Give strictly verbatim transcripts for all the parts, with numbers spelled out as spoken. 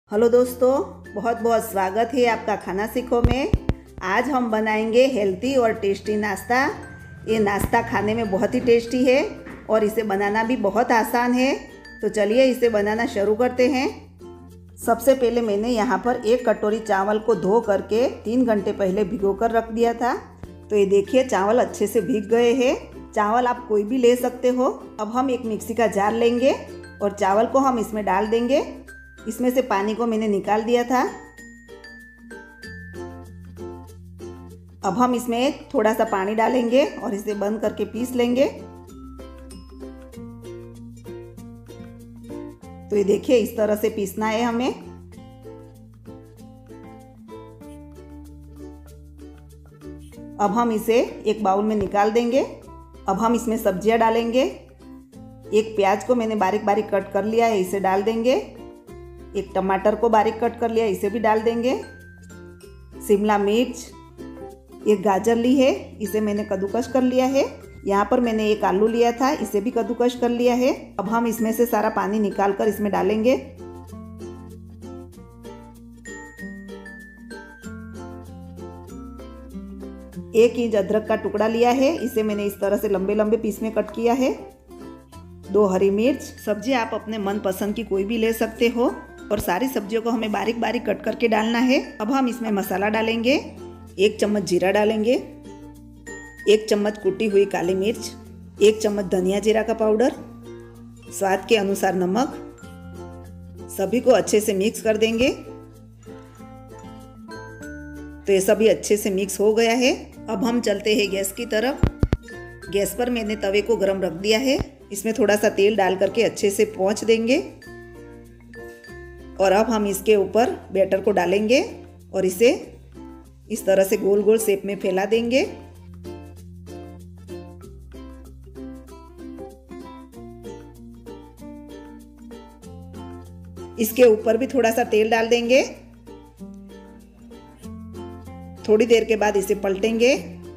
Hello दोस्तों, बहुत बहुत स्वागत है आपका खाना सीखो में। आज हम बनाएंगे हेल्दी और टेस्टी नाश्ता। ये नाश्ता खाने में बहुत ही टेस्टी है और इसे बनाना भी बहुत आसान है। तो चलिए इसे बनाना शुरू करते हैं। सबसे पहले मैंने यहाँ पर एक कटोरी चावल को धो करके तीन घंटे पहले भिगो कर रख दिया था। तो ये देखिए चावल अच्छे से भीग गए हैं। चावल आप कोई भी ले सकते हो। अब हम एक मिक्सी का जार लेंगे और चावल को हम इसमें डाल देंगे। इसमें से पानी को मैंने निकाल दिया था। अब हम इसमें थोड़ा सा पानी डालेंगे और इसे बंद करके पीस लेंगे। तो ये देखिए इस तरह से पीसना है हमें। अब हम इसे एक बाउल में निकाल देंगे। अब हम इसमें सब्जियां डालेंगे। एक प्याज को मैंने बारीक बारीक कट कर लिया है, इसे डाल देंगे। एक टमाटर को बारीक कट कर लिया, इसे भी डाल देंगे। शिमला मिर्च, एक गाजर ली है, इसे मैंने कद्दूकस कर लिया है। यहाँ पर मैंने एक आलू लिया था, इसे भी कद्दूकस कर लिया है। अब हम इसमें से सारा पानी निकाल कर इसमें डालेंगे। एक इंच अदरक का टुकड़ा लिया है, इसे मैंने इस तरह से लंबे लंबे पीस में कट किया है। दो हरी मिर्च। सब्जी आप अपने मन पसंद की कोई भी ले सकते हो और सारी सब्जियों को हमें बारीक बारीक कट करके डालना है। अब हम इसमें मसाला डालेंगे। एक चम्मच जीरा डालेंगे, एक चम्मच कुटी हुई काली मिर्च, एक चम्मच धनिया जीरा का पाउडर, स्वाद के अनुसार नमक। सभी को अच्छे से मिक्स कर देंगे। तो ये सभी अच्छे से मिक्स हो गया है। अब हम चलते हैं गैस की तरफ। गैस पर मैंने तवे को गरम रख दिया है। इसमें थोड़ा सा तेल डाल करके अच्छे से पोंछ देंगे और अब हम इसके ऊपर बैटर को डालेंगे और इसे इस तरह से गोल गोल शेप में फैला देंगे। इसके ऊपर भी थोड़ा सा तेल डाल देंगे। थोड़ी देर के बाद इसे पलटेंगे।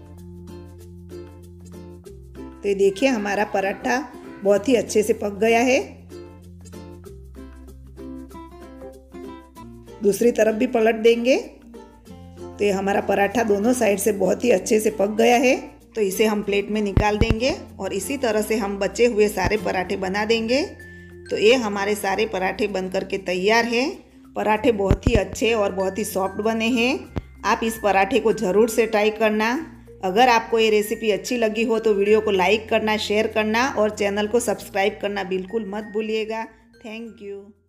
तो ये देखिए हमारा पराठा बहुत ही अच्छे से पक गया है। दूसरी तरफ भी पलट देंगे। तो ये हमारा पराठा दोनों साइड से बहुत ही अच्छे से पक गया है। तो इसे हम प्लेट में निकाल देंगे और इसी तरह से हम बचे हुए सारे पराठे बना देंगे। तो ये हमारे सारे पराठे बन करके तैयार हैं। पराठे बहुत ही अच्छे और बहुत ही सॉफ्ट बने हैं। आप इस पराठे को ज़रूर से ट्राई करना। अगर आपको ये रेसिपी अच्छी लगी हो तो वीडियो को लाइक करना, शेयर करना और चैनल को सब्सक्राइब करना बिल्कुल मत भूलिएगा। Thank you.